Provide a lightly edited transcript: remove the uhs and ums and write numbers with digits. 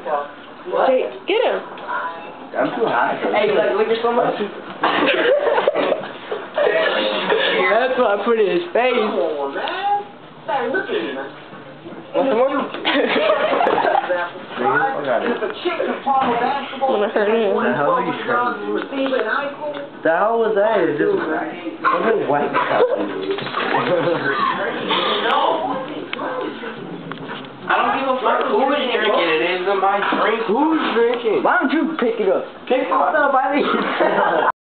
Hey, get him. I'm too high. Hey, look at someone. That's what I put in his face. Come on, man. Hey, look at me, man. Want some more? If a chick can follow basketball, I'm gonna hurt him. The hell are you trying to do? The hell was that? It's just wasn't white stuff. I don't give a fuck who is drinking it. It isn't my drink. Who's drinking? Why don't you pick it up? Pick it up, I think.